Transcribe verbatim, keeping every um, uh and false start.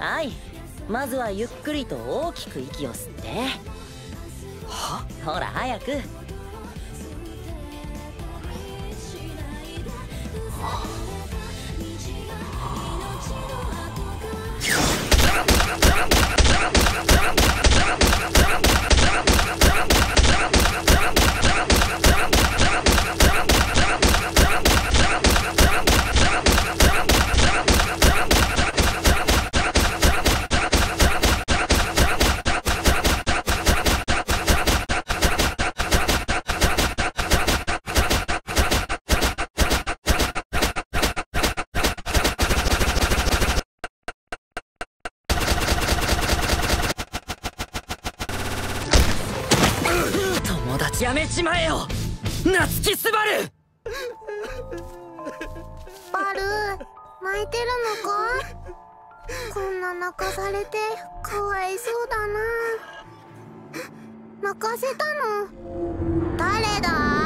はい、まずはゆっくりと大きく息を吸って。 は？ ほら早く。やめちまえよ、夏木すばる。 バル、泣いてるのか？こんな泣かされてかわいそうだな。泣かせたの誰だ？